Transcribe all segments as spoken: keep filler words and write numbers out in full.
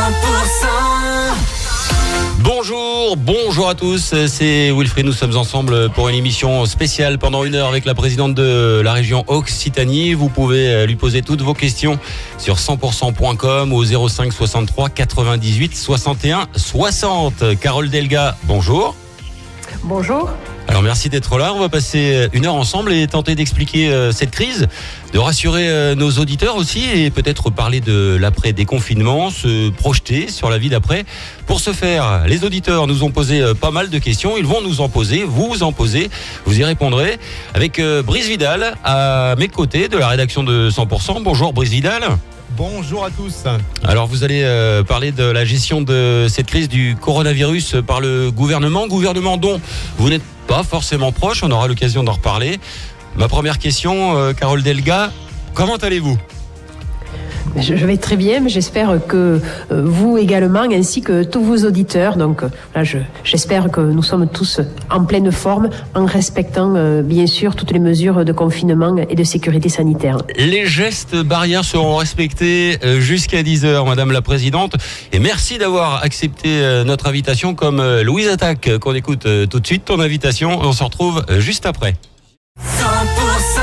pour cent. Bonjour, bonjour à tous, c'est Wilfried, nous sommes ensemble pour une émission spéciale pendant une heure avec la présidente de la région Occitanie. Vous pouvez lui poser toutes vos questions sur cent pour cent point com au zéro cinq soixante-trois quatre-vingt-dix-huit soixante et un soixante. Carole Delga, bonjour. Bonjour. Alors merci d'être là, on va passer une heure ensemble et tenter d'expliquer euh, cette crise, de rassurer euh, nos auditeurs aussi et peut-être parler de l'après-déconfinement, se projeter sur la vie d'après. Pour ce faire, les auditeurs nous ont posé euh, pas mal de questions, ils vont nous en poser, vous en poser, vous y répondrez avec euh, Brice Vidal à mes côtés de la rédaction de cent pour cent. Bonjour Brice Vidal. Bonjour à tous. Alors vous allez euh, parler de la gestion de cette crise du coronavirus par le gouvernement, gouvernement dont vous n'êtes pas forcément proche, on aura l'occasion d'en reparler. Ma première question, euh, Carole Delga, comment allez-vous ? Je vais très bien, mais j'espère que euh, vous également, ainsi que tous vos auditeurs. Donc euh, là, je, j'espère que nous sommes tous en pleine forme, en respectant euh, bien sûr toutes les mesures de confinement et de sécurité sanitaire. Les gestes barrières seront respectés euh, jusqu'à dix heures, Madame la Présidente. Et merci d'avoir accepté euh, notre invitation comme euh, Louise Attaque, qu'on écoute euh, tout de suite. Ton invitation, on se retrouve euh, juste après. cent pour cent.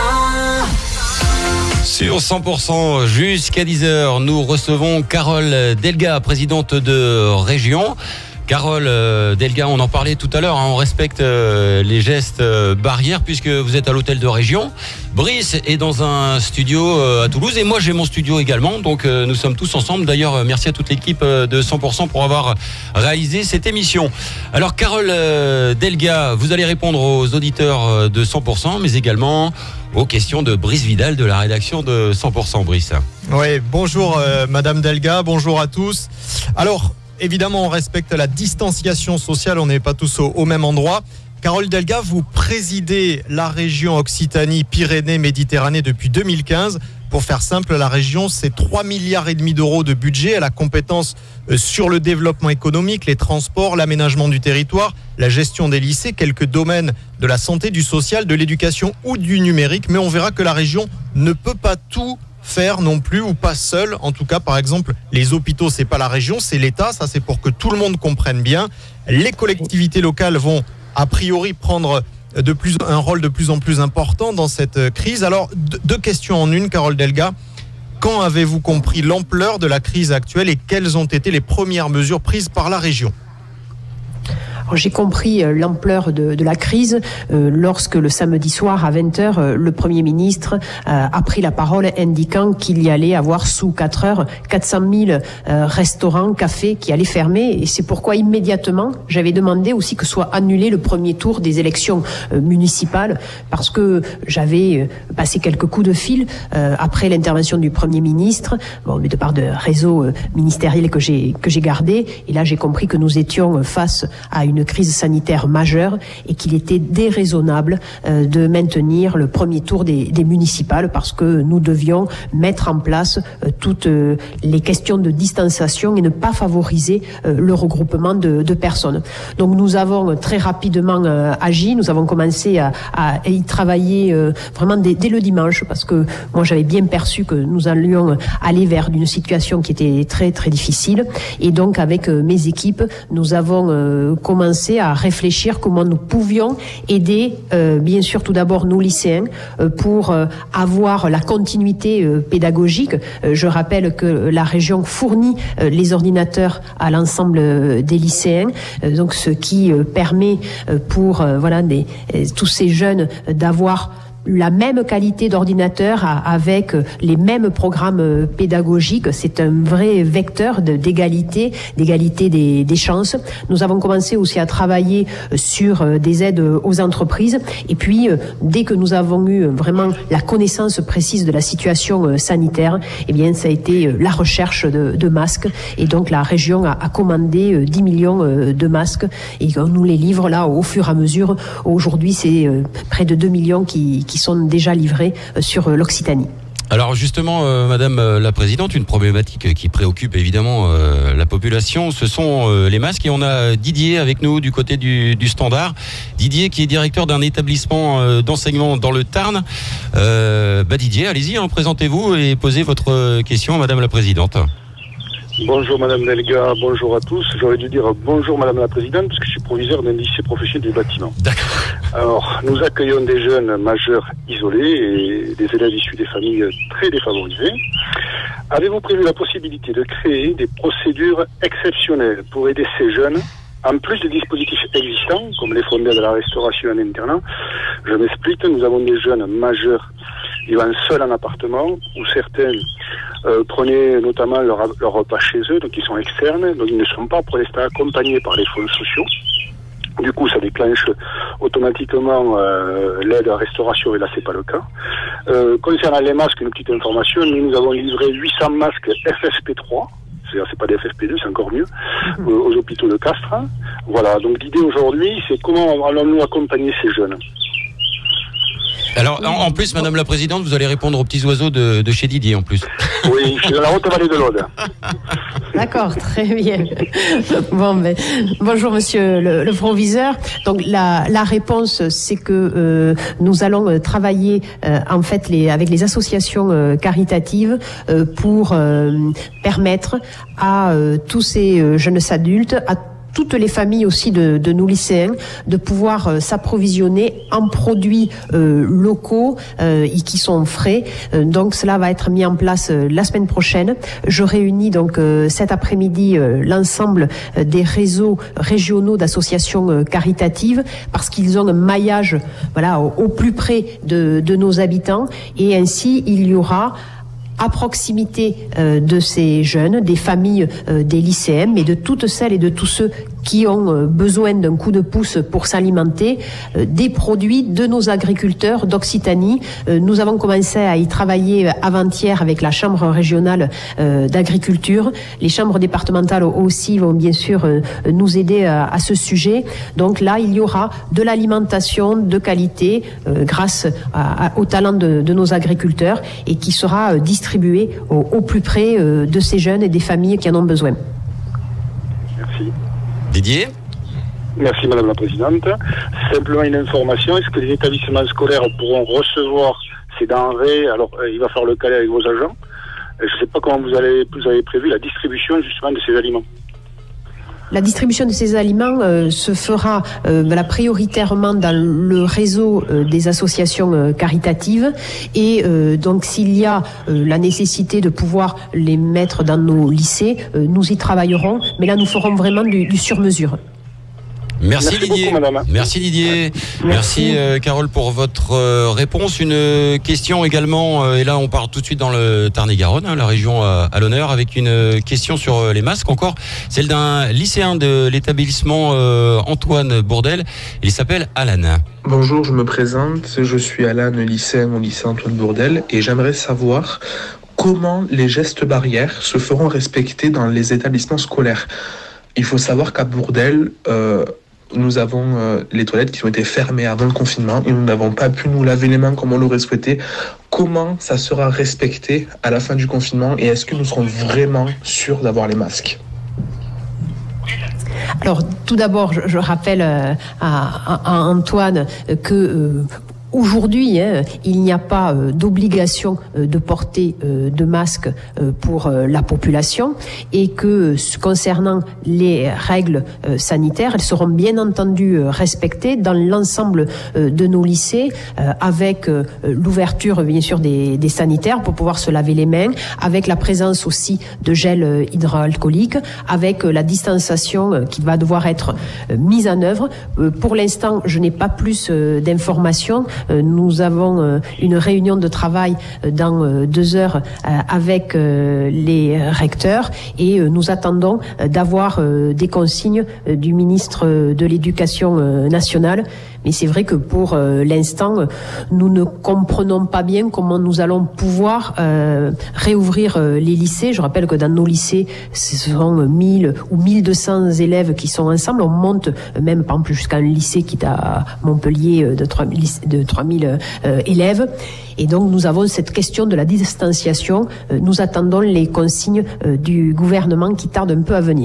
Sur cent pour cent jusqu'à dix heures, nous recevons Carole Delga, présidente de région. Carole Delga, on en parlait tout à l'heure, hein, on respecte euh, les gestes euh, barrières puisque vous êtes à l'hôtel de région. Brice est dans un studio euh, à Toulouse et moi j'ai mon studio également, donc euh, nous sommes tous ensemble. D'ailleurs, euh, merci à toute l'équipe euh, de cent pour cent pour avoir réalisé cette émission. Alors Carole euh, Delga, vous allez répondre aux auditeurs euh, de cent pour cent, mais également aux questions de Brice Vidal de la rédaction de cent pour cent, Brice. Oui, bonjour euh, Madame Delga, bonjour à tous. Alors, évidemment, on respecte la distanciation sociale, on n'est pas tous au, au même endroit. Carole Delga, vous présidez la région Occitanie-Pyrénées-Méditerranée depuis deux mille quinze. Pour faire simple, la région, c'est trois milliards et demi d'euros de budget. Elle a compétence sur le développement économique, les transports, l'aménagement du territoire, la gestion des lycées, quelques domaines de la santé, du social, de l'éducation ou du numérique. Mais on verra que la région ne peut pas tout faire non plus, ou pas seule. En tout cas, par exemple, les hôpitaux, c'est pas la région, c'est l'État. Ça, c'est pour que tout le monde comprenne bien. Les collectivités locales vont a priori prendre de plus, un rôle de plus en plus important dans cette crise. Alors, deux questions en une, Carole Delga. Quand avez-vous compris l'ampleur de la crise actuelle et quelles ont été les premières mesures prises par la région ? Alors, j'ai compris l'ampleur de, de la crise euh, lorsque le samedi soir à vingt heures, euh, le Premier ministre euh, a pris la parole indiquant qu'il y allait avoir sous quatre heures quatre cent mille euh, restaurants, cafés qui allaient fermer. Et c'est pourquoi immédiatement, j'avais demandé aussi que soit annulé le premier tour des élections euh, municipales parce que j'avais euh, passé quelques coups de fil euh, après l'intervention du Premier ministre, bon, mais de part de réseaux euh, ministériels que j'ai, que j'ai gardés. Et là, j'ai compris que nous étions face à une une crise sanitaire majeure et qu'il était déraisonnable euh, de maintenir le premier tour des, des municipales parce que nous devions mettre en place euh, toutes euh, les questions de distanciation et ne pas favoriser euh, le regroupement de, de personnes. Donc nous avons très rapidement euh, agi, nous avons commencé à, à y travailler euh, vraiment dès, dès le dimanche parce que moi j'avais bien perçu que nous allions aller vers une situation qui était très très difficile et donc avec euh, mes équipes nous avons euh, commencé à réfléchir comment nous pouvions aider, euh, bien sûr, tout d'abord nos lycéens euh, pour euh, avoir la continuité euh, pédagogique. Euh, je rappelle que la région fournit euh, les ordinateurs à l'ensemble euh, des lycéens, euh, donc ce qui euh, permet euh, pour euh, voilà des, euh, tous ces jeunes euh, d'avoir la même qualité d'ordinateur avec les mêmes programmes pédagogiques. C'est un vrai vecteur de, d'égalité, d'égalité des, des chances. Nous avons commencé aussi à travailler sur des aides aux entreprises. Et puis, dès que nous avons eu vraiment la connaissance précise de la situation sanitaire, eh bien, ça a été la recherche de, de masques. Et donc, la région a, a commandé dix millions de masques et on nous les livre là au fur et à mesure. Aujourd'hui, c'est près de deux millions qui, qui qui sont déjà livrés sur l'Occitanie. Alors justement, euh, Madame la Présidente, une problématique qui préoccupe évidemment euh, la population, ce sont euh, les masques. Et on a Didier avec nous du côté du, du Standard. Didier qui est directeur d'un établissement euh, d'enseignement dans le Tarn. Euh, bah Didier, allez-y, hein, présentez-vous et posez votre question à Madame la Présidente. Bonjour Madame Delga, bonjour à tous. J'aurais dû dire bonjour Madame la Présidente, parce que je suis proviseur d'un lycée professionnel du bâtiment. D'accord. Alors, nous accueillons des jeunes majeurs isolés et des élèves issus des familles très défavorisées. Avez-vous prévu la possibilité de créer des procédures exceptionnelles pour aider ces jeunes, en plus des dispositifs existants, comme les fonds d'aide à la restauration en internat? Je m'explique, nous avons des jeunes majeurs vivant seuls en appartement, où certains euh, prenaient notamment leur, leur repas chez eux, donc ils sont externes, donc ils ne sont pas pour l'instant accompagnés par les fonds sociaux. Du coup, ça déclenche automatiquement euh, l'aide à la restauration, et là, c'est pas le cas. Euh, concernant les masques, une petite information, nous, nous avons livré huit cents masques F F P trois, c'est-à-dire c'est pas des F F P deux, c'est encore mieux, euh, aux hôpitaux de Castres. Voilà, donc l'idée aujourd'hui, c'est comment allons-nous accompagner ces jeunes. Alors, en, en plus, Madame la Présidente, vous allez répondre aux petits oiseaux de, de chez Didier, en plus. Oui, je suis dans la haute vallée de l'Aude. D'accord, très bien. Bon, ben, bonjour Monsieur le, le proviseur. Donc la, la réponse, c'est que euh, nous allons travailler euh, en fait les, avec les associations euh, caritatives euh, pour euh, permettre à euh, tous ces euh, jeunes adultes, à toutes les familles aussi de, de nos lycéens, de pouvoir euh, s'approvisionner en produits euh, locaux euh, et qui sont frais. Euh, donc cela va être mis en place euh, la semaine prochaine. Je réunis donc euh, cet après-midi euh, l'ensemble euh, des réseaux régionaux d'associations euh, caritatives, parce qu'ils ont un maillage, voilà, au, au plus près de, de nos habitants, et ainsi il y aura à proximité euh, de ces jeunes, des familles, euh, des lycéens, mais de toutes celles et de tous ceux qui ont euh, besoin d'un coup de pouce pour s'alimenter, euh, des produits de nos agriculteurs d'Occitanie. Euh, nous avons commencé à y travailler avant-hier avec la Chambre régionale euh, d'agriculture. Les chambres départementales aussi vont bien sûr euh, nous aider à, à ce sujet. Donc là, il y aura de l'alimentation de qualité euh, grâce à, à, au talent de, de nos agriculteurs, et qui sera euh, distribué au, au plus près euh, de ces jeunes et des familles qui en ont besoin. Merci. Didier ? Merci Madame la Présidente. Simplement une information, est-ce que les établissements scolaires pourront recevoir ces denrées? Alors, euh, il va falloir le caler avec vos agents. Euh, je ne sais pas comment vous, allez, vous avez prévu la distribution justement de ces aliments. La distribution de ces aliments euh, se fera euh, voilà, prioritairement dans le réseau euh, des associations euh, caritatives, et euh, donc s'il y a euh, la nécessité de pouvoir les mettre dans nos lycées, euh, nous y travaillerons, mais là nous ferons vraiment du, du sur-mesure. Merci, Merci Didier. beaucoup, madame. Merci Didier. Merci, Merci euh, Carole pour votre euh, réponse. Une euh, question également, euh, et là on part tout de suite dans le Tarn-et-Garonne, hein, la région euh, à l'honneur, avec une euh, question sur euh, les masques encore, celle d'un lycéen de l'établissement euh, Antoine Bourdelle. Il s'appelle Alan. Bonjour, je me présente, je suis Alan, lycéen au lycée Antoine Bourdelle, et j'aimerais savoir comment les gestes barrières se feront respecter dans les établissements scolaires. Il faut savoir qu'à Bourdelle, euh, nous avons euh, les toilettes qui ont été fermées avant le confinement et nous n'avons pas pu nous laver les mains comme on l'aurait souhaité. Comment ça sera respecté à la fin du confinement, et est-ce que nous serons vraiment sûrs d'avoir les masques ? Alors tout d'abord, je, je rappelle euh, à, à, à Antoine que euh, aujourd'hui, hein, il n'y a pas euh, d'obligation euh, de porter euh, de masque euh, pour euh, la population, et que euh, concernant les règles euh, sanitaires, elles seront bien entendu euh, respectées dans l'ensemble euh, de nos lycées, euh, avec euh, l'ouverture bien sûr des, des sanitaires pour pouvoir se laver les mains, avec la présence aussi de gel euh, hydroalcoolique, avec euh, la distanciation euh, qui va devoir être euh, mise en œuvre. Euh, pour l'instant, je n'ai pas plus euh, d'informations. Nous avons une réunion de travail dans deux heures avec les recteurs, et nous attendons d'avoir des consignes du ministre de l'Éducation nationale. Mais c'est vrai que pour l'instant, nous ne comprenons pas bien comment nous allons pouvoir euh, réouvrir les lycées. Je rappelle que dans nos lycées, ce sont mille ou mille deux cents élèves qui sont ensemble. On monte même, par exemple, jusqu'à un lycée qui est à Montpellier de trois mille euh, élèves. Et donc, nous avons cette question de la distanciation. Euh, nous attendons les consignes euh, du gouvernement qui tardent un peu à venir.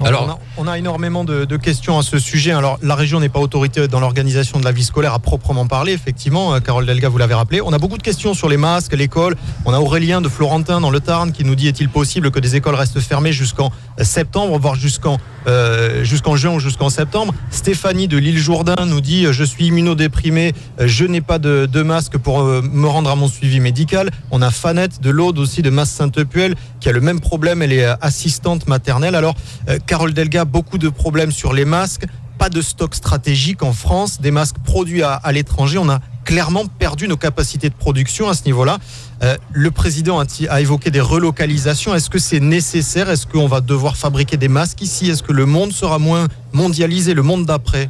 Alors, on a, on a énormément de, de questions à ce sujet. Alors, la région n'est pas autorité dans l'organisation de la vie scolaire à proprement parler, effectivement. Carole Delga, vous l'avez rappelé. On a beaucoup de questions sur les masques, l'école. On a Aurélien de Florentin dans le Tarn qui nous dit: est-il possible que des écoles restent fermées jusqu'en septembre, voire jusqu'en euh, jusqu'en juin ou jusqu'en septembre? Stéphanie de l'île Jourdain nous dit: je suis immunodéprimée, je n'ai pas de, de masque pour euh, me rendre à mon suivi médical. On a Fanette de l'Aude aussi de Masse-Sainte-Puelle qui a le même problème. Elle est assistante maternelle. Alors, euh, Carole Delga, beaucoup de problèmes sur les masques, pas de stock stratégique en France, des masques produits à, à l'étranger. On a clairement perdu nos capacités de production à ce niveau-là. Euh, le président a, a évoqué des relocalisations. Est-ce que c'est nécessaire? Est-ce qu'on va devoir fabriquer des masques ici? Est-ce que le monde sera moins mondialisé, le monde d'après?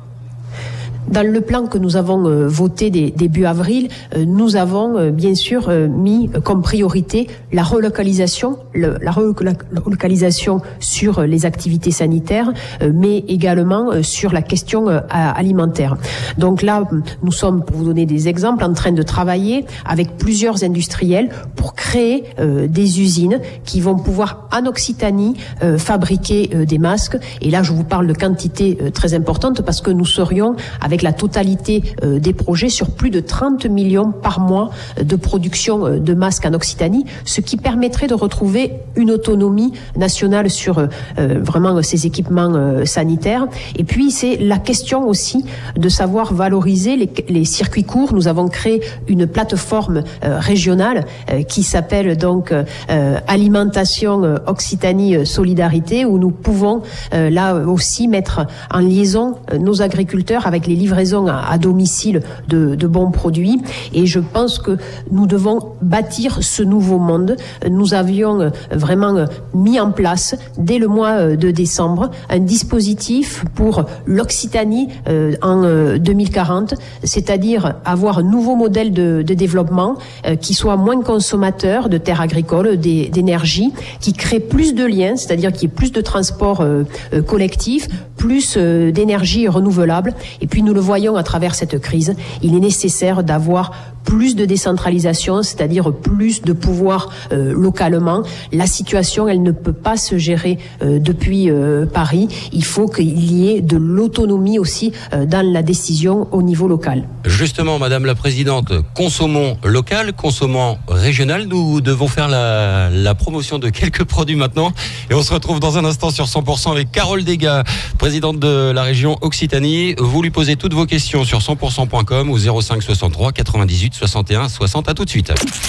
Dans le plan que nous avons euh, voté dès, début avril, euh, nous avons euh, bien sûr euh, mis comme priorité la relocalisation, le, la relocalisation sur les activités sanitaires, euh, mais également euh, sur la question euh, alimentaire. Donc là, nous sommes, pour vous donner des exemples, en train de travailler avec plusieurs industriels pour créer euh, des usines qui vont pouvoir en Occitanie euh, fabriquer euh, des masques. Et là, je vous parle de quantités euh, très importantes parce que nous serions avec la totalité euh, des projets sur plus de trente millions par mois de production euh, de masques en Occitanie, ce qui permettrait de retrouver une autonomie nationale sur euh, vraiment ces équipements euh, sanitaires. Et puis, c'est la question aussi de savoir valoriser les, les circuits courts. Nous avons créé une plateforme euh, régionale euh, qui s'appelle donc euh, Alimentation euh, Occitanie euh, Solidarité, où nous pouvons euh, là aussi mettre en liaison euh, nos agriculteurs avec les livraisons à, à domicile de, de bons produits. Et je pense que nous devons bâtir ce nouveau monde. Nous avions euh, vraiment euh, mis en place dès le mois euh, de décembre un dispositif pour l'Occitanie euh, en euh, deux mille quarante, c'est-à-dire avoir un nouveau modèle de, de développement euh, qui soit moins consommateur de terres agricoles, des, d'énergie, qui crée plus de liens, c'est-à-dire qu'il y ait plus de transports euh, euh, collectifs, plus euh, d'énergie renouvelable. Et puis nous le voyons à travers cette crise, il est nécessaire d'avoir plus de décentralisation, c'est-à-dire plus de pouvoir euh, localement. La situation, elle ne peut pas se gérer euh, depuis euh, Paris. Il faut qu'il y ait de l'autonomie aussi euh, dans la décision au niveau local. Justement, Madame la Présidente, consommons local, consommons régional. Nous devons faire la, la promotion de quelques produits maintenant. Et on se retrouve dans un instant sur cent pour cent avec Carole Delga, présidente de la région Occitanie. Vous lui posez toutes vos questions sur cent pour cent point com ou zéro cinq soixante-trois quatre-vingt-dix-huit soixante et un soixante. À tout de suite.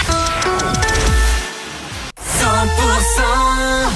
cent pour cent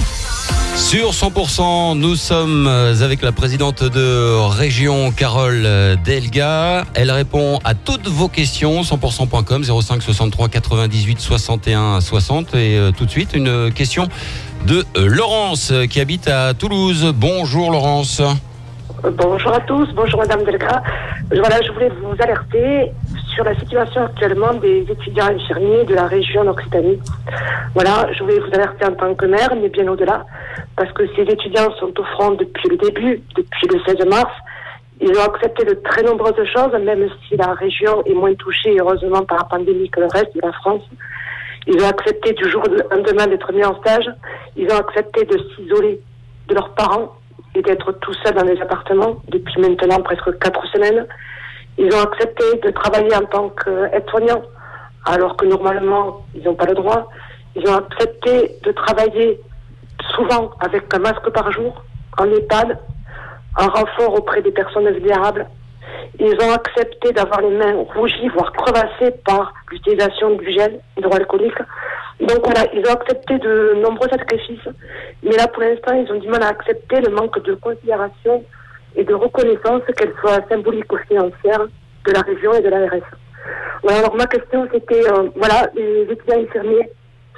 Sur cent pour cent, nous sommes avec la présidente de région, Carole Delga. Elle répond à toutes vos questions, cent pour cent point com, zéro cinq soixante-trois quatre-vingt-dix-huit soixante et un soixante. Et euh, tout de suite, une question de euh, Laurence qui habite à Toulouse. Bonjour Laurence. Bonjour à tous, bonjour Madame Delga. Voilà, je voulais vous alerter sur la situation actuellement des étudiants infirmiers de la région d'Occitanie. Voilà, je voulais vous alerter en tant que maire, mais bien au-delà, parce que ces étudiants sont au front depuis le début, depuis le seize mars. Ils ont accepté de très nombreuses choses, même si la région est moins touchée, heureusement, par la pandémie que le reste de la France. Ils ont accepté du jour au lendemain d'être mis en stage. Ils ont accepté de s'isoler de leurs parents et d'être tout seuls dans des appartements depuis maintenant presque quatre semaines. Ils ont accepté de travailler en tant qu'aide-soignants, alors que normalement, ils n'ont pas le droit. Ils ont accepté de travailler souvent avec un masque par jour, en EHPAD, en renfort auprès des personnes vulnérables. Ils ont accepté d'avoir les mains rougies, voire crevassées par l'utilisation du gel hydroalcoolique. Donc voilà, ils ont accepté de nombreux sacrifices, mais là pour l'instant ils ont du mal à accepter le manque de considération et de reconnaissance, qu'elle soit symbolique ou financière, de la région et de la R S. Voilà, alors ma question c'était, euh, voilà, les étudiants infirmiers,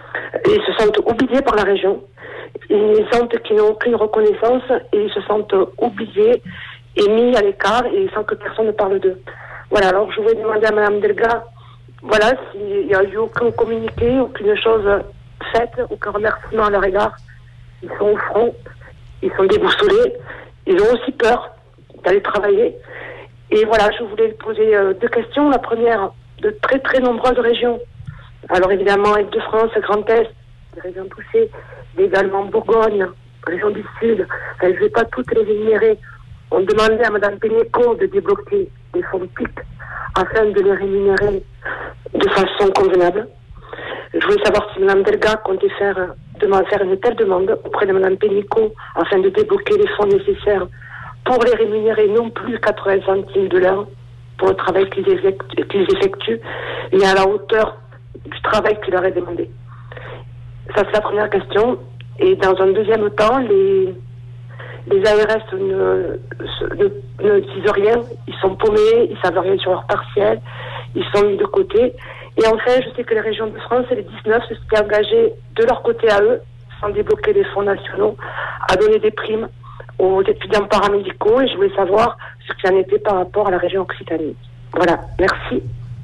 ils se sentent oubliés par la région, ils sentent qu'ils n'ont aucune reconnaissance et ils se sentent oubliés et mis à l'écart et sans que personne ne parle d'eux. Voilà, alors je voulais demander à Madame Delga, voilà, s'il n'y a eu aucun communiqué, aucune chose faite, aucun remerciement à leur égard. Ils sont au front, ils sont déboussolés, ils ont aussi peur d'aller travailler. Et voilà, je voulais poser euh, deux questions. La première, de très très nombreuses régions. Alors évidemment, Île-de-France, Grand Est, les régions touchées, mais également Bourgogne, région du Sud, enfin, je ne vais pas toutes les énumérer, ont demandé à Mme Pénicaud de débloquer des fonds P I C afin de les rémunérer de façon convenable. Je voulais savoir si Mme Delga comptait faire, demander, faire une telle demande auprès de Mme Pénicaud afin de débloquer les fonds nécessaires pour les rémunérer non plus quatre-vingts centimes de l'heure pour le travail qu'ils effectuent, qu'ils effectuent, mais à la hauteur du travail qui leur est demandé. Ça, c'est la première question. Et dans un deuxième temps, les, les A R S ne, ne, ne disent rien. Ils sont paumés, ils savent rien sur leur partiel, ils sont mis de côté. Et enfin, je sais que les régions de France et les dix-neuf se sont engagés de leur côté à eux, sans débloquer les fonds nationaux, à donner des primes aux étudiants paramédicaux, et je voulais savoir ce qu'il en était par rapport à la région Occitanie. Voilà, merci.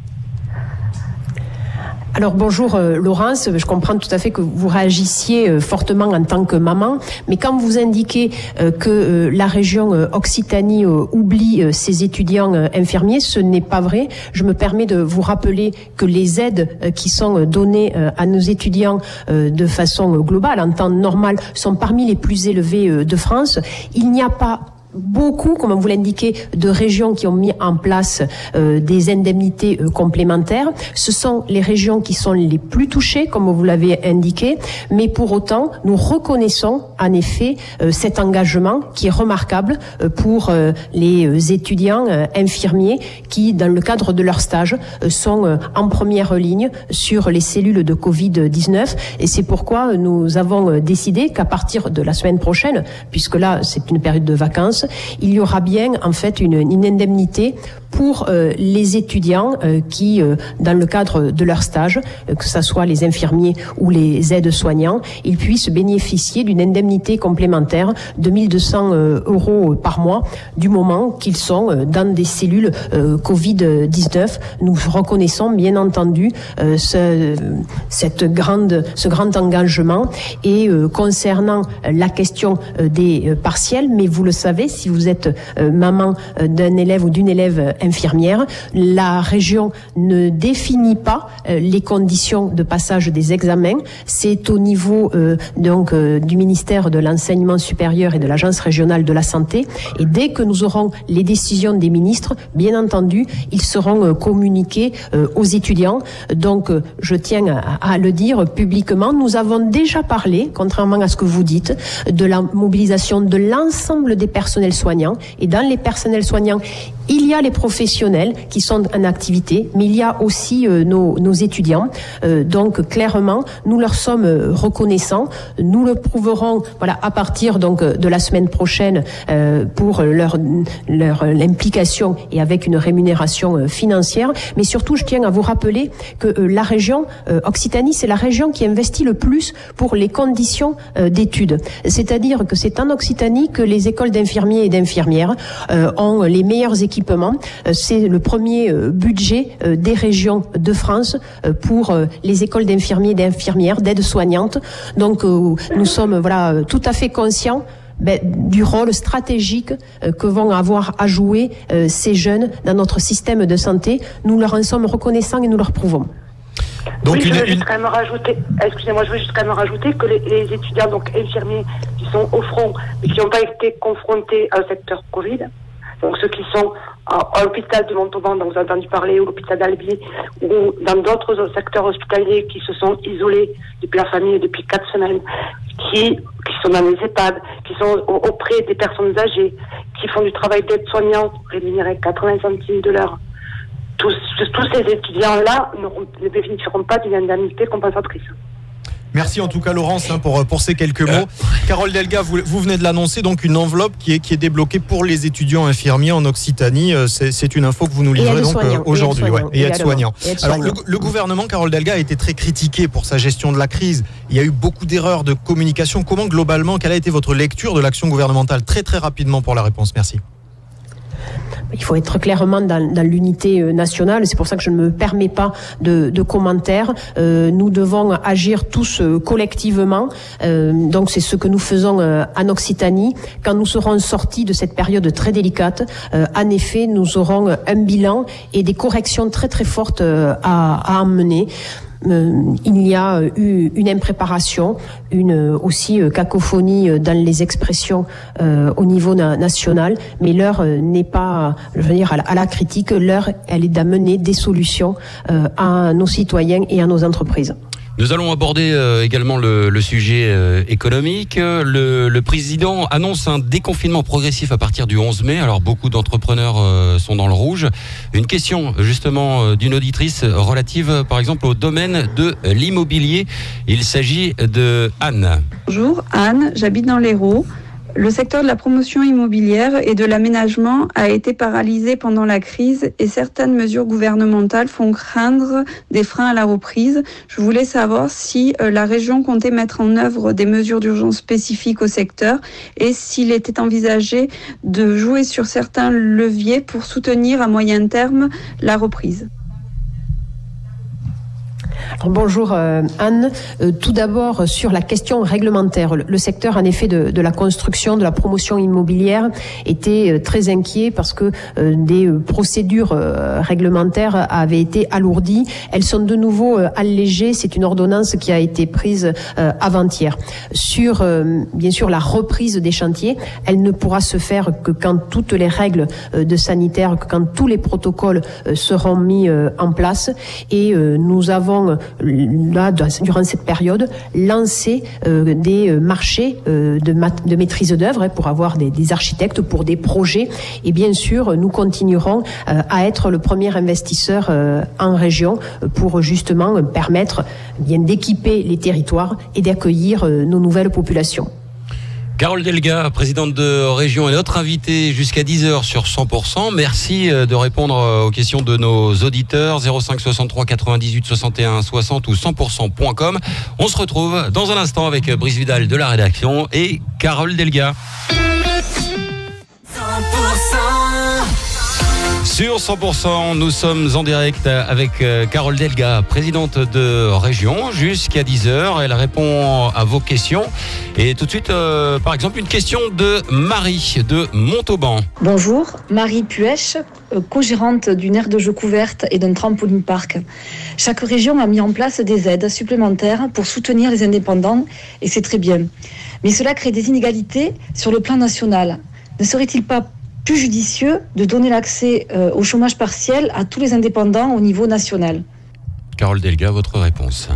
Alors bonjour euh, Laurence, je comprends tout à fait que vous réagissiez euh, fortement en tant que maman, mais quand vous indiquez euh, que euh, la région euh, Occitanie euh, oublie euh, ses étudiants euh, infirmiers, ce n'est pas vrai. Je me permets de vous rappeler que les aides euh, qui sont données euh, à nos étudiants euh, de façon euh, globale, en temps normal, sont parmi les plus élevées euh, de France. Il n'y a pas beaucoup, comme vous l'indiquez, de régions qui ont mis en place euh, des indemnités euh, complémentaires. Ce sont les régions qui sont les plus touchées, comme vous l'avez indiqué, mais pour autant, nous reconnaissons en effet euh, cet engagement qui est remarquable euh, pour euh, les étudiants euh, infirmiers qui, dans le cadre de leur stage, euh, sont euh, en première ligne sur les cellules de covid dix-neuf. Et c'est pourquoi nous avons euh, décidé qu'à partir de la semaine prochaine, puisque là, c'est une période de vacances, il y aura bien en fait une, une indemnité pour euh, les étudiants euh, qui, euh, dans le cadre de leur stage, euh, que ce soit les infirmiers ou les aides-soignants, ils puissent bénéficier d'une indemnité complémentaire de mille deux cents euh, euros par mois du moment qu'ils sont euh, dans des cellules euh, covid dix-neuf. Nous reconnaissons bien entendu euh, ce, cette grande, ce grand engagement et euh, concernant la question euh, des euh, partiels, mais vous le savez, si vous êtes euh, maman euh, d'un élève ou d'une élève infirmière, la région ne définit pas euh, les conditions de passage des examens. C'est au niveau euh, donc euh, du ministère de l'Enseignement supérieur et de l'Agence régionale de la santé. Et dès que nous aurons les décisions des ministres, bien entendu, ils seront euh, communiqués euh, aux étudiants. Donc, euh, je tiens à, à le dire publiquement, nous avons déjà parlé, contrairement à ce que vous dites, de la mobilisation de l'ensemble des personnels soignants. Et dans les personnels soignants, il y a les professionnels qui sont en activité, mais il y a aussi euh, nos, nos étudiants. Euh, donc clairement, nous leur sommes euh, reconnaissants. Nous le prouverons, voilà, à partir donc de la semaine prochaine euh, pour leur leur l'implication et avec une rémunération euh, financière. Mais surtout, je tiens à vous rappeler que euh, la région euh, Occitanie, c'est la région qui investit le plus pour les conditions euh, d'études. C'est-à-dire que c'est en Occitanie que les écoles d'infirmiers et d'infirmières euh, ont les meilleurs équipements. C'est le premier budget des régions de France pour les écoles d'infirmiers et d'infirmières, d'aides-soignantes. Donc nous sommes voilà tout à fait conscients ben, du rôle stratégique que vont avoir à jouer ces jeunes dans notre système de santé. Nous leur en sommes reconnaissants et nous leur prouvons. Donc oui, une, je veux juste une... quand même rajouter, excusez-moi, je veux juste quand même rajouter que les, les étudiants donc infirmiers qui sont au front et qui n'ont pas été confrontés au secteur Covid, donc ceux qui sont à, à l'hôpital de Montauban, dont vous avez entendu parler, ou l'hôpital d'Albi, ou dans d'autres secteurs hospitaliers qui se sont isolés depuis la famille depuis quatre semaines, qui, qui sont dans les EHPAD, qui sont au, auprès des personnes âgées, qui font du travail d'aide-soignant, rémunérés quatre-vingts centimes de l'heure. Tous, tous ces étudiants-là ne bénéficieront pas d'une indemnité compensatrice. Merci en tout cas Laurence hein, pour, pour ces quelques mots. Carole Delga, vous, vous venez de l'annoncer, donc une enveloppe qui est, qui est débloquée pour les étudiants infirmiers en Occitanie. C'est, c'est une info que vous nous livrez donc euh, aujourd'hui. Et, ouais, et aides-soignants. Alors le, le gouvernement, Carole Delga, a été très critiqué pour sa gestion de la crise. Il y a eu beaucoup d'erreurs de communication. Comment globalement, quelle a été votre lecture de l'action gouvernementale? Très très rapidement pour la réponse, merci. Il faut être clairement dans, dans l'unité nationale. C'est pour ça que je ne me permets pas de, de commentaires. Euh, nous devons agir tous euh, collectivement. Euh, donc c'est ce que nous faisons euh, en Occitanie. Quand nous serons sortis de cette période très délicate, euh, en effet, nous aurons un bilan et des corrections très très fortes euh, à, à emmener. Euh, il y a eu une impréparation, une aussi euh, cacophonie dans les expressions euh, au niveau na- national, mais l'heure euh, n'est pas, je veux dire, à la, à la critique. L'heure, elle est d'amener des solutions euh, à nos citoyens et à nos entreprises. Nous allons aborder euh, également le, le sujet euh, économique. Le, le président annonce un déconfinement progressif à partir du onze mai. Alors beaucoup d'entrepreneurs euh, sont dans le rouge. Une question justement euh, d'une auditrice relative par exemple au domaine de l'immobilier. Il s'agit de Anne. Bonjour, Anne, j'habite dans l'Hérault. Le secteur de la promotion immobilière et de l'aménagement a été paralysé pendant la crise et certaines mesures gouvernementales font craindre des freins à la reprise. Je voulais savoir si euh, la région comptait mettre en œuvre des mesures d'urgence spécifiques au secteur et s'il était envisagé de jouer sur certains leviers pour soutenir à moyen terme la reprise. Alors, bonjour euh, Anne. Euh, tout d'abord sur la question réglementaire. Le, le secteur en effet de, de la construction, de la promotion immobilière était euh, très inquiet parce que euh, des euh, procédures euh, réglementaires avaient été alourdies. Elles sont de nouveau euh, allégées. C'est une ordonnance qui a été prise euh, avant-hier. Sur euh, bien sûr la reprise des chantiers, elle ne pourra se faire que quand toutes les règles euh, de sanitaire, que quand tous les protocoles euh, seront mis euh, en place. Et euh, nous avons là, durant cette période, lancer euh, des marchés euh, de, mat- de maîtrise d'œuvre hein, pour avoir des, des architectes pour des projets. Et bien sûr, nous continuerons euh, à être le premier investisseur euh, en région pour justement permettre bien d'équiper les territoires et d'accueillir euh, nos nouvelles populations. Carole Delga, présidente de région, est notre invitée jusqu'à dix heures sur cent pour cent. Merci de répondre aux questions de nos auditeurs. zéro cinq soixante-trois quatre-vingt-dix-huit soixante et un soixante ou cent pour cent point com. On se retrouve dans un instant avec Brice Vidal de la rédaction et Carole Delga. cent pour cent. Sur cent pour cent, nous sommes en direct avec Carole Delga, présidente de région, jusqu'à dix heures. Elle répond à vos questions. Et tout de suite, euh, par exemple, une question de Marie de Montauban. Bonjour, Marie Puech, co-gérante d'une aire de jeux couverte et d'un trampoline park. Chaque région a mis en place des aides supplémentaires pour soutenir les indépendants et c'est très bien. Mais cela crée des inégalités sur le plan national. Ne serait-il pas plus judicieux de donner l'accès euh, au chômage partiel à tous les indépendants au niveau national? Carole Delga, votre réponse.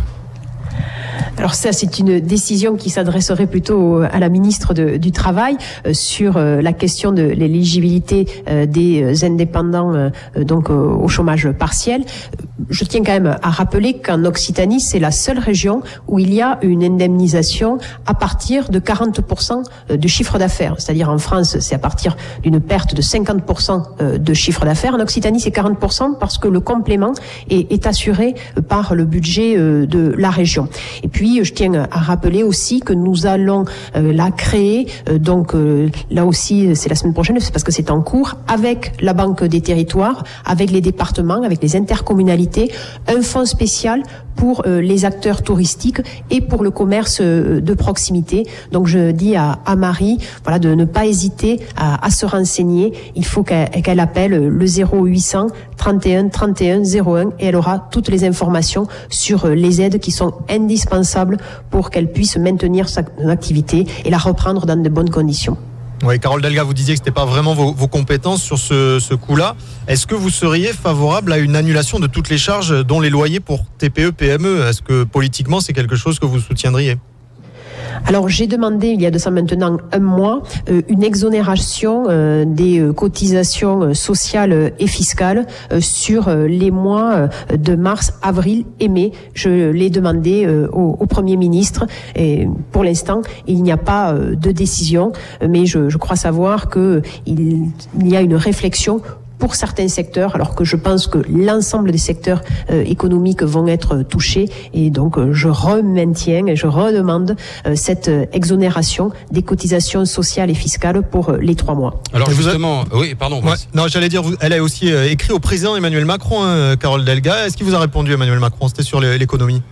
Alors ça, c'est une décision qui s'adresserait plutôt à la ministre de, du Travail euh, sur euh, la question de l'éligibilité euh, des indépendants euh, donc euh, au chômage partiel. Je tiens quand même à rappeler qu'en Occitanie, c'est la seule région où il y a une indemnisation à partir de quarante pour cent de chiffre d'affaires. C'est-à-dire en France, c'est à partir d'une perte de cinquante pour cent de chiffre d'affaires. En Occitanie, c'est quarante pour cent parce que le complément est, est assuré par le budget de la région. Et puis, je tiens à rappeler aussi que nous allons euh, la créer, euh, donc euh, là aussi, c'est la semaine prochaine, c'est parce que c'est en cours, avec la Banque des Territoires, avec les départements, avec les intercommunalités, un fonds spécial pour euh, les acteurs touristiques et pour le commerce euh, de proximité. Donc je dis à, à Marie, voilà, de ne pas hésiter à, à se renseigner. Il faut qu'elle, qu'elle appelle le zéro huit cents trente et un trente et un zéro un et elle aura toutes les informations sur euh, les aides qui sont indispensables pour qu'elle puisse maintenir sa activité et la reprendre dans de bonnes conditions. Oui, Carole Delga, vous disiez que ce n'était pas vraiment vos, vos compétences sur ce, ce coup-là. Est-ce que vous seriez favorable à une annulation de toutes les charges, dont les loyers pour T P E, P M E? Est-ce que politiquement, c'est quelque chose que vous soutiendriez ? Alors j'ai demandé il y a de ça maintenant un mois euh, une exonération euh, des euh, cotisations sociales et fiscales euh, sur euh, les mois euh, de mars, avril et mai. Je l'ai demandé euh, au, au Premier ministre et pour l'instant il n'y a pas euh, de décision, mais je, je crois savoir que il, il y a une réflexion pour certains secteurs, alors que je pense que l'ensemble des secteurs euh, économiques vont être touchés. Et donc, euh, je remaintiens et je redemande euh, cette euh, exonération des cotisations sociales et fiscales pour euh, les trois mois. Alors et justement, vous a... oui, pardon. Ouais, non, j'allais dire, vous, elle a aussi euh, écrit au président Emmanuel Macron, hein, Carole Delga. Est-ce qu'il vous a répondu, Emmanuel Macron? C'était sur l'économie.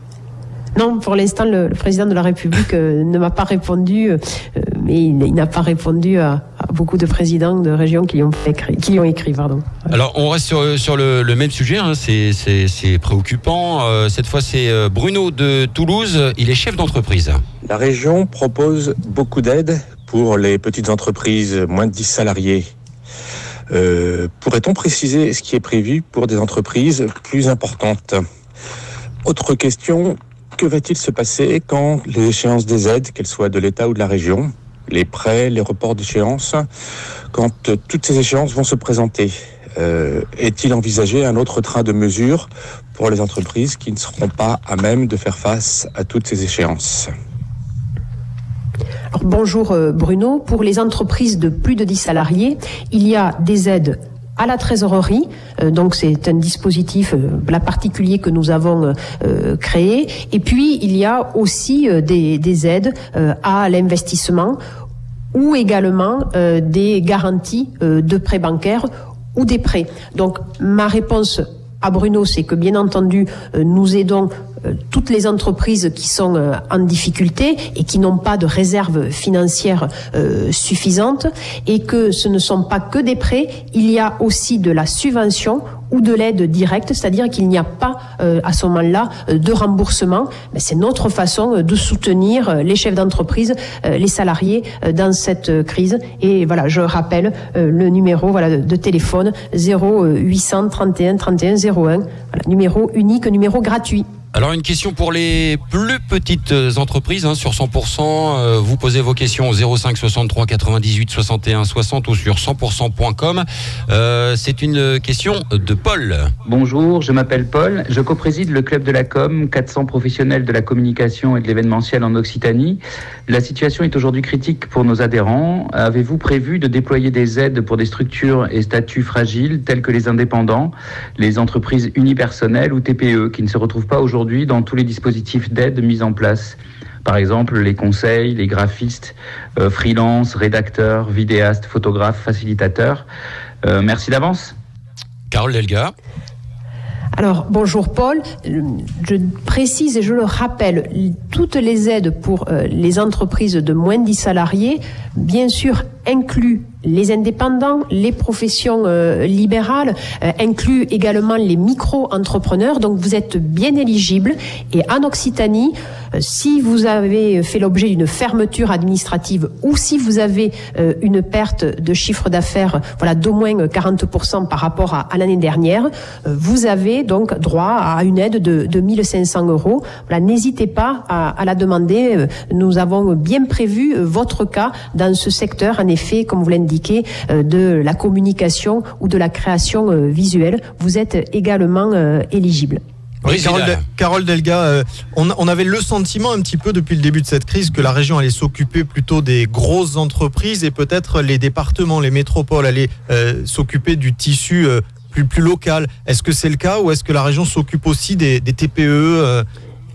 Non, pour l'instant, le, le président de la République euh, ne m'a pas répondu, euh, mais il, il n'a pas répondu à, à beaucoup de présidents de régions qui y ont écrit. Qui y ont écrit pardon. Alors, on reste sur, sur le, le même sujet, hein. c'est, c'est, c'est préoccupant. Euh, cette fois, c'est Bruno de Toulouse, il est chef d'entreprise. La région propose beaucoup d'aides pour les petites entreprises, moins de dix salariés. Euh, pourrait-on préciser ce qui est prévu pour des entreprises plus importantes ? Autre question, que va-t-il se passer quand les échéances des aides, qu'elles soient de l'État ou de la région, les prêts, les reports d'échéance, quand euh, toutes ces échéances vont se présenter ? euh, Est-il envisagé un autre train de mesures pour les entreprises qui ne seront pas à même de faire face à toutes ces échéances ? Alors, bonjour Bruno. Pour les entreprises de plus de dix salariés, il y a des aides à la trésorerie, euh, donc c'est un dispositif euh, là, particulier que nous avons euh, créé. Et puis il y a aussi euh, des, des aides euh, à l'investissement ou également euh, des garanties euh, de prêts bancaires ou des prêts. Donc ma réponse à Bruno, c'est que bien entendu, euh, nous aidons euh, toutes les entreprises qui sont euh, en difficulté et qui n'ont pas de réserve financière euh, suffisante, et que ce ne sont pas que des prêts, il y a aussi de la subvention ou de l'aide directe, c'est-à-dire qu'il n'y a pas euh, à ce moment-là euh, de remboursement. Mais c'est notre façon euh, de soutenir euh, les chefs d'entreprise, euh, les salariés euh, dans cette euh, crise. Et voilà, je rappelle euh, le numéro voilà, de, de téléphone zéro huit cent trente et un trente et un zéro un, voilà, numéro unique, numéro gratuit. Alors une question pour les plus petites entreprises, hein, sur cent pour cent, euh, vous posez vos questions au zéro cinq soixante-trois quatre-vingt-dix-huit soixante et un soixante ou sur cent pour cent point com. Euh, c'est une question de Paul. Bonjour, je m'appelle Paul, je copréside le Club de la Com, quatre cents professionnels de la communication et de l'événementiel en Occitanie. La situation est aujourd'hui critique pour nos adhérents. Avez-vous prévu de déployer des aides pour des structures et statuts fragiles tels que les indépendants, les entreprises unipersonnelles ou T P E qui ne se retrouvent pas aujourd'hui dans tous les dispositifs d'aide mis en place? Par exemple, les conseils, les graphistes, euh, freelance, rédacteurs, vidéastes, photographes, facilitateurs. Euh, merci d'avance. Carole Delga. Alors, bonjour Paul, je précise et je le rappelle, toutes les aides pour euh, les entreprises de moins de dix salariés, bien sûr, incluent les indépendants, les professions euh, libérales, euh, incluent également les micro-entrepreneurs. Donc vous êtes bien éligible. Et en Occitanie, euh, si vous avez fait l'objet d'une fermeture administrative ou si vous avez euh, une perte de chiffre d'affaires voilà, d'au moins quarante pour cent par rapport à, à l'année dernière, euh, vous avez donc droit à une aide de, de mille cinq cents euros. Voilà, n'hésitez pas à, à la demander. Nous avons bien prévu votre cas dans ce secteur, en effet, comme vous l'indiquez, de la communication ou de la création visuelle. Vous êtes également euh, éligible. Oui, Carole, de, Carole Delga, euh, on, on avait le sentiment un petit peu depuis le début de cette crise que la région allait s'occuper plutôt des grosses entreprises et peut-être les départements, les métropoles allaient euh, s'occuper du tissu euh, plus, plus local. Est-ce que c'est le cas ou est-ce que la région s'occupe aussi des, des T P E euh,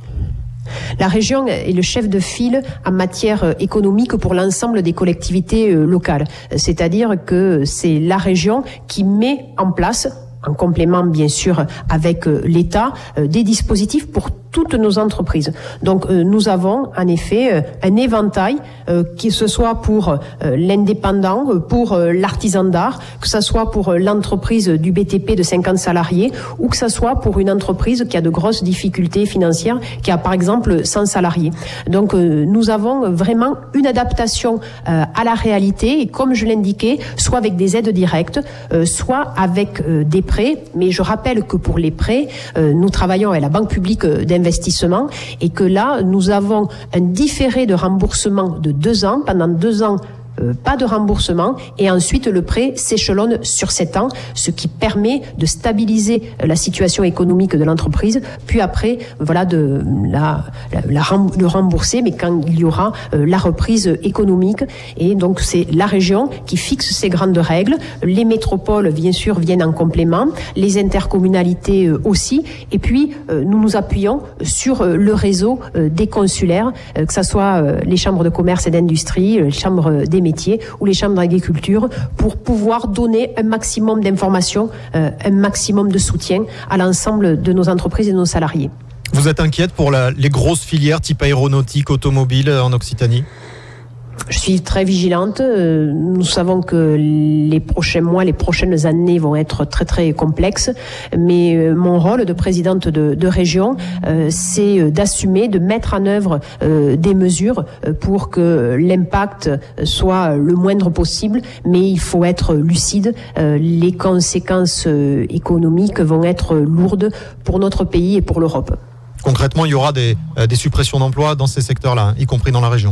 La région est le chef de file en matière économique pour l'ensemble des collectivités locales. C'est-à-dire que c'est la région qui met en place, en complément bien sûr avec l'État, des dispositifs pour toutes nos entreprises. Donc euh, nous avons en effet euh, un éventail, euh, que ce soit pour euh, l'indépendant, euh, pour euh, l'artisan d'art, que ce soit pour euh, l'entreprise du B T P de cinquante salariés, ou que ce soit pour une entreprise qui a de grosses difficultés financières, qui a par exemple cent salariés. Donc euh, nous avons vraiment une adaptation euh, à la réalité, et comme je l'indiquais, soit avec des aides directes, euh, soit avec euh, des prêts. Mais je rappelle que pour les prêts, euh, nous travaillons avec la Banque publique d'investissement investissement et que là, nous avons un différé de remboursement de deux ans. Pendant deux ans, Euh, pas de remboursement, et ensuite le prêt s'échelonne sur sept ans, ce qui permet de stabiliser la situation économique de l'entreprise, puis après voilà de la, la, la le rembourser, mais quand il y aura euh, la reprise économique. Et donc c'est la région qui fixe ces grandes règles. Les métropoles bien sûr viennent en complément, les intercommunalités euh, aussi, et puis euh, nous nous appuyons sur euh, le réseau euh, des consulaires, euh, que ce soit euh, les chambres de commerce et d'industrie, les chambres des métiers ou les chambres d'agriculture, pour pouvoir donner un maximum d'informations, euh, un maximum de soutien à l'ensemble de nos entreprises et de nos salariés. Vous êtes inquiète pour la, les grosses filières type aéronautique, automobile en Occitanie ? Je suis très vigilante. Nous savons que les prochains mois, les prochaines années vont être très très complexes. Mais mon rôle de présidente de, de région, euh, c'est d'assumer, de mettre en œuvre euh, des mesures pour que l'impact soit le moindre possible. Mais il faut être lucide. Euh, les conséquences économiques vont être lourdes pour notre pays et pour l'Europe. Concrètement, il y aura des, euh, des suppressions d'emplois dans ces secteurs-là, y compris dans la région.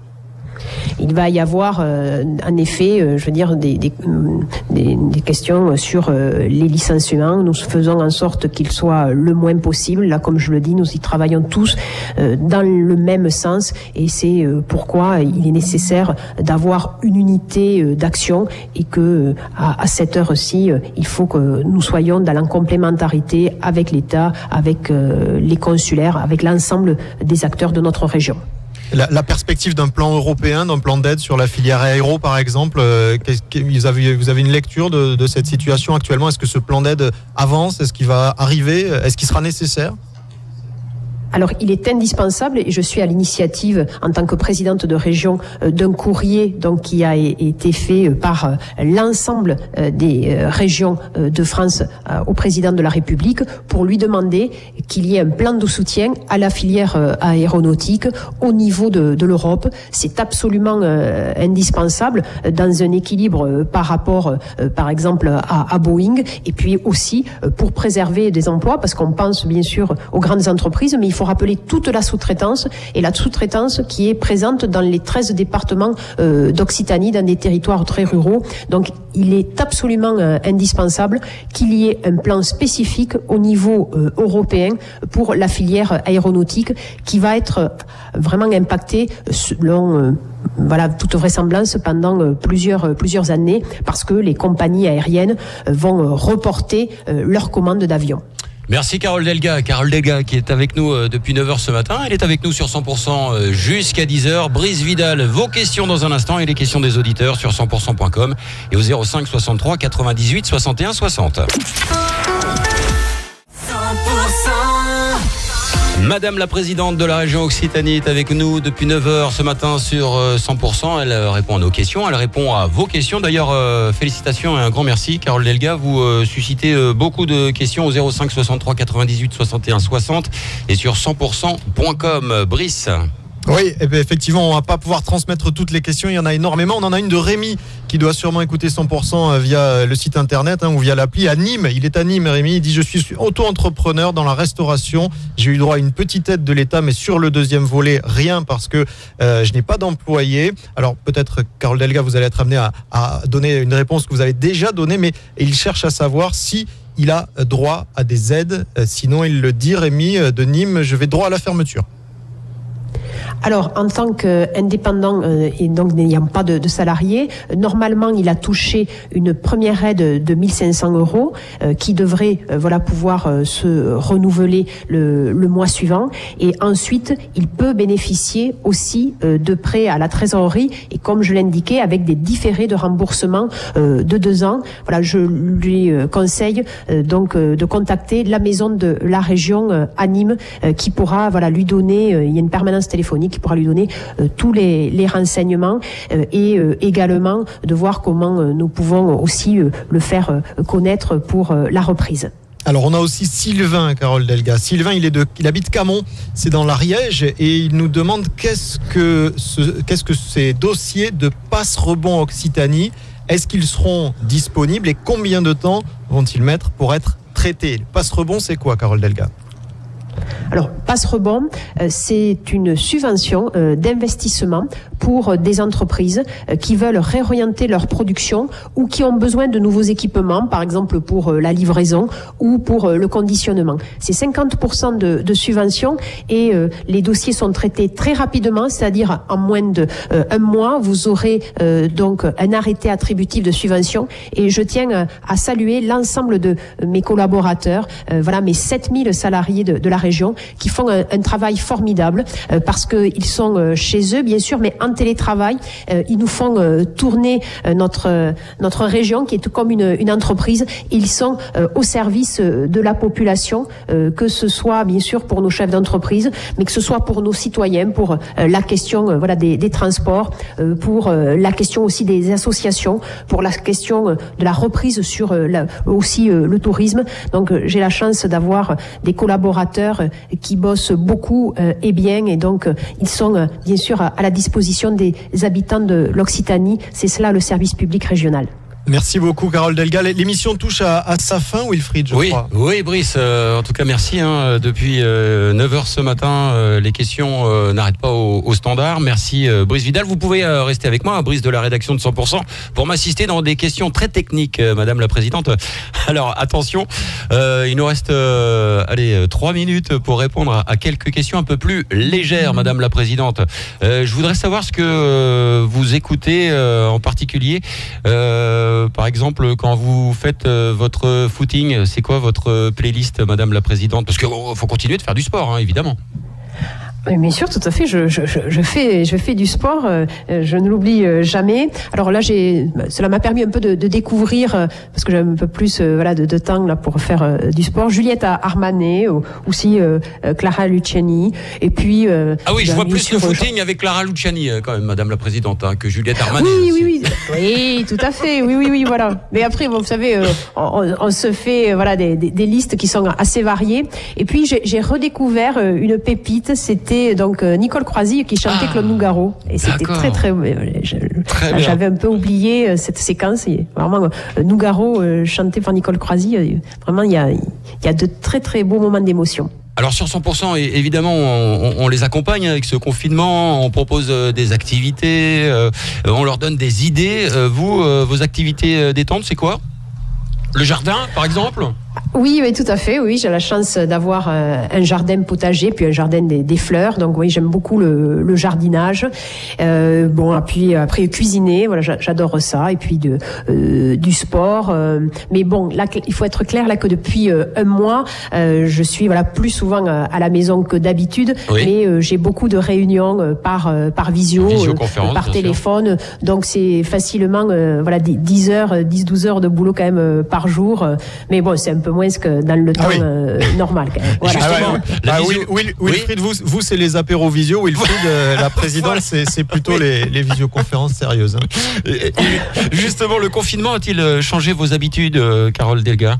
Il va y avoir euh, en effet, euh, je veux dire, des, des, des, des questions sur euh, les licenciements. Nous faisons en sorte qu'ils soient le moins possible. Là, comme je le dis, nous y travaillons tous euh, dans le même sens et c'est euh, pourquoi il est nécessaire d'avoir une unité euh, d'action et que euh, à, à cette heure-ci, euh, il faut que nous soyons dans la complémentarité avec l'État, avec euh, les consulaires, avec l'ensemble des acteurs de notre région. La, la perspective d'un plan européen, d'un plan d'aide sur la filière aéro, par exemple, euh, vous, avez, vous avez une lecture de, de cette situation actuellement? Est-ce que ce plan d'aide avance? Est-ce qu'il va arriver? Est-ce qu'il sera nécessaire? Alors, il est indispensable et je suis à l'initiative, en tant que présidente de région, d'un courrier donc qui a été fait par l'ensemble des régions de France au président de la République pour lui demander qu'il y ait un plan de soutien à la filière aéronautique au niveau de, de l'Europe. C'est absolument indispensable dans un équilibre par rapport, par exemple, à, à Boeing et puis aussi pour préserver des emplois parce qu'on pense bien sûr aux grandes entreprises, mais il faut rappeler toute la sous-traitance et la sous-traitance qui est présente dans les treize départements euh, d'Occitanie, dans des territoires très ruraux. Donc, il est absolument euh, indispensable qu'il y ait un plan spécifique au niveau euh, européen pour la filière aéronautique qui va être euh, vraiment impactée selon euh, voilà, toute vraisemblance pendant euh, plusieurs, euh, plusieurs années parce que les compagnies aériennes euh, vont euh, reporter euh, leurs commandes d'avions. Merci Carole Delga. Carole Delga qui est avec nous depuis neuf heures ce matin. Elle est avec nous sur cent pour cent jusqu'à dix heures. Brice Vidal, vos questions dans un instant et les questions des auditeurs sur cent pour cent point com et au zéro cinq soixante-trois quatre-vingt-dix-huit soixante et un soixante. Madame la présidente de la région Occitanie est avec nous depuis neuf heures ce matin sur cent pour cent. Elle répond à nos questions, elle répond à vos questions. D'ailleurs, euh, félicitations et un grand merci. Carole Delga, vous euh, suscitez euh, beaucoup de questions au zéro cinq soixante-trois quatre-vingt-dix-huit soixante et un soixante et sur cent pour cent point com. Brice. Oui, effectivement, on va pas pouvoir transmettre toutes les questions, il y en a énormément. On en a une de Rémi qui doit sûrement écouter cent pour cent via le site internet hein, ou via l'appli à Nîmes. Il est à Nîmes, Rémi, il dit « Je suis auto-entrepreneur dans la restauration. J'ai eu droit à une petite aide de l'État, mais sur le deuxième volet, rien parce que euh, je n'ai pas d'employé. » Alors peut-être, Carole Delga, vous allez être amené à, à donner une réponse que vous avez déjà donnée, mais il cherche à savoir si il a droit à des aides. Sinon, il le dit, Rémi de Nîmes, je vais droit à la fermeture. Alors, en tant qu'indépendant euh, et donc n'ayant pas de, de salarié, euh, normalement, il a touché une première aide de mille cinq cents euros euh, qui devrait euh, voilà, pouvoir euh, se renouveler le, le mois suivant. Et ensuite, il peut bénéficier aussi euh, de prêts à la trésorerie et comme je l'indiquais, avec des différés de remboursement euh, de deux ans. Voilà, je lui euh, conseille euh, donc euh, de contacter la maison de la région euh, à Nîmes euh, qui pourra voilà, lui donner, euh, il y a une permanence téléphonique qui pourra lui donner euh, tous les, les renseignements euh, et euh, également de voir comment euh, nous pouvons aussi euh, le faire euh, connaître pour euh, la reprise. Alors on a aussi Sylvain, Carole Delga. Sylvain, il, est de, il habite Camon, c'est dans l'Ariège et il nous demande qu'est-ce que, ce, qu'est-ce que ces dossiers de passe-rebond Occitanie, est-ce qu'ils seront disponibles et combien de temps vont-ils mettre pour être traités? Passe-rebond, c'est quoi, Carole Delga? Alors, passe-rebond, euh, c'est une subvention euh, d'investissement pour euh, des entreprises euh, qui veulent réorienter leur production ou qui ont besoin de nouveaux équipements, par exemple pour euh, la livraison ou pour euh, le conditionnement. C'est cinquante pour cent de, de subvention et euh, les dossiers sont traités très rapidement, c'est-à-dire en moins de euh, un mois, vous aurez euh, donc un arrêté attributif de subvention et je tiens euh, à saluer l'ensemble de euh, mes collaborateurs, euh, voilà mes sept mille salariés de, de la région région qui font un, un travail formidable euh, parce qu'ils sont euh, chez eux, bien sûr, mais en télétravail. Euh, ils nous font euh, tourner euh, notre, notre région qui est tout comme une, une entreprise. Ils sont euh, au service euh, de la population, euh, que ce soit, bien sûr, pour nos chefs d'entreprise, mais que ce soit pour nos citoyens, pour euh, la question euh, voilà, des, des transports, euh, pour euh, la question aussi des associations, pour la question euh, de la reprise sur euh, la, aussi euh, le tourisme. Donc euh, j'ai la chance d'avoir des collaborateurs euh, qui bossent beaucoup euh, et bien, et donc euh, ils sont euh, bien sûr à, à la disposition des habitants de l'Occitanie. C'est cela le service public régional. Merci beaucoup, Carole Delga. L'émission touche à, à sa fin, Wilfried, je oui, crois. Oui, Brice, euh, en tout cas, merci. Hein, depuis euh, neuf heures ce matin, euh, les questions euh, n'arrêtent pas au, au standard. Merci, euh, Brice Vidal. Vous pouvez euh, rester avec moi, Brice de la rédaction de cent pour cent, pour m'assister dans des questions très techniques, euh, Madame la Présidente. Alors, attention, euh, il nous reste euh, allez, trois minutes pour répondre à, à quelques questions un peu plus légères, Madame la Présidente. Euh, je voudrais savoir ce que euh, vous écoutez euh, en particulier. Euh, Par exemple, quand vous faites euh, votre footing, c'est quoi votre playlist, Madame la Présidente? Parce qu'il oh, faut continuer de faire du sport, hein, évidemment. Oui, bien sûr, tout à fait. Je, je, je fais, je fais du sport. Euh, je ne l'oublie euh, jamais. Alors là, j'ai, cela m'a permis un peu de, de découvrir, euh, parce que j'ai un peu plus, euh, voilà, de, de temps là pour faire euh, du sport. Juliette Armanet, ou, aussi euh, Clara Luciani, et puis. Euh, ah oui, je vois plus sûr, le footing je... avec Clara Luciani, quand même, Madame la Présidente, hein, que Juliette Armanet. Oui, oui, oui, oui, tout à fait. Oui, oui, oui, voilà. Mais après, bon, vous savez, euh, on, on se fait, euh, voilà, des, des, des listes qui sont assez variées. Et puis j'ai, j'ai redécouvert euh, une pépite. C'était donc Nicole Croisy qui chantait ah, Claude Nougaro, et c'était d'accord. très très, je, très j'avais un peu oublié cette séquence. Vraiment, Nougaro chanté par Nicole Croisy, vraiment il y a il y a de très très beaux moments d'émotion. Alors sur cent pour cent, évidemment, on, on les accompagne avec ce confinement, on propose des activités, on leur donne des idées. Vous, vos activités détente, c'est quoi? Le jardin, par exemple? Oui, oui, tout à fait. Oui, j'ai la chance d'avoir un jardin potager, puis un jardin des, des fleurs. Donc oui, j'aime beaucoup le, le jardinage. Euh, bon, puis après cuisiner, voilà, j'adore ça. Et puis de, euh, du sport. Euh, mais bon, là, il faut être clair là que depuis euh, un mois, euh, je suis voilà plus souvent à la maison que d'habitude. Oui. Mais euh, j'ai beaucoup de réunions euh, par euh, par visio, euh, par téléphone. Sûr. Donc c'est facilement euh, voilà dix heures, dix douze heures de boulot quand même euh, par jour. Mais bon, c'est un peu moins que dans le temps ah oui. euh, normal. Quand même. Voilà. Ah ouais, ouais. Ah, Will, Will, Wilfried, oui. vous, vous c'est les apéros visio. Wilfried, euh, la présidente, voilà. c'est, c'est plutôt oui. les, les visioconférences sérieuses. Hein. Et, et justement, le confinement a-t-il changé vos habitudes, euh, Carole Delga?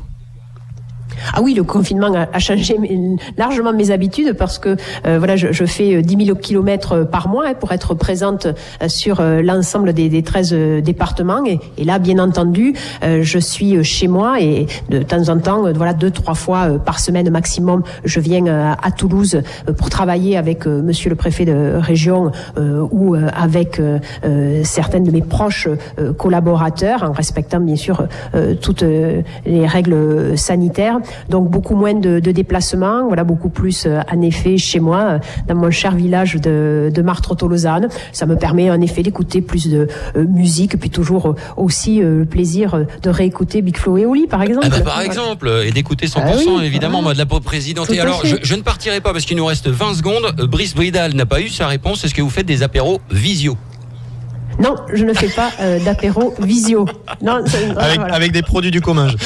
Ah oui, le confinement a, a changé largement mes habitudes parce que euh, voilà, je, je fais dix mille kilomètres par mois hein, pour être présente euh, sur euh, l'ensemble des, des treize euh, départements. Et, et là, bien entendu, euh, je suis chez moi et de temps en temps, euh, voilà, deux, trois fois euh, par semaine maximum, je viens euh, à Toulouse euh, pour travailler avec euh, Monsieur le préfet de région euh, ou euh, avec euh, euh, certaines de mes proches euh, collaborateurs, en respectant bien sûr euh, toutes euh, les règles sanitaires. Donc beaucoup moins de, de déplacements, voilà, beaucoup plus euh, en effet chez moi, euh, dans mon cher village de, de Martres-Tolosane. Ça me permet en effet d'écouter plus de euh, musique, puis toujours euh, aussi euh, le plaisir euh, de réécouter Big Flo et Oli, par exemple. Ah bah, par voilà. exemple, et d'écouter cent pour cent ah oui, évidemment, moi de la présidente. Et alors, je, je ne partirai pas parce qu'il nous reste vingt secondes. Brice Vidal n'a pas eu sa réponse. Est-ce que vous faites des apéros visio? Non, je ne fais pas euh, d'apéro visio. Non, avec, voilà. avec des produits du Comminges.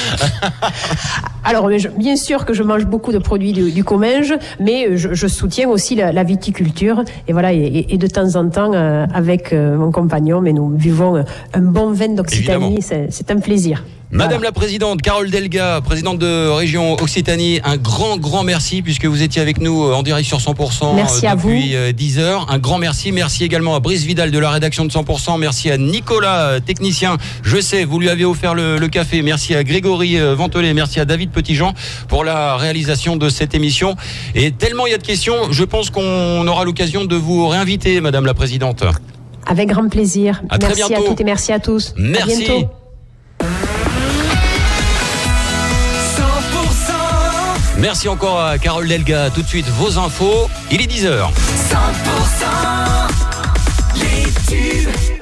Alors, mais je, bien sûr que je mange beaucoup de produits du, du Comminges, mais je, je soutiens aussi la, la viticulture. Et voilà, et, et de temps en temps, euh, avec euh, mon compagnon, mais nous vivons un bon vin d'Occitanie. C'est, c'est un plaisir. Madame voilà. la Présidente, Carole Delga, présidente de région Occitanie, un grand, grand merci puisque vous étiez avec nous en direct sur cent pour cent merci depuis dix heures. Un grand merci. Merci également à Brice Vidal de la rédaction de cent pour cent. Merci à Nicolas, technicien. Je sais, vous lui avez offert le, le café. Merci à Grégory Ventelet. Merci à David Petitjean pour la réalisation de cette émission. Et tellement il y a de questions, je pense qu'on aura l'occasion de vous réinviter, Madame la Présidente. Avec grand plaisir. À merci très bientôt. à toutes et merci à tous. Merci. À bientôt. Merci encore à Carole Delga. Tout de suite, vos infos. Il est dix heures. cent pour cent les tubes.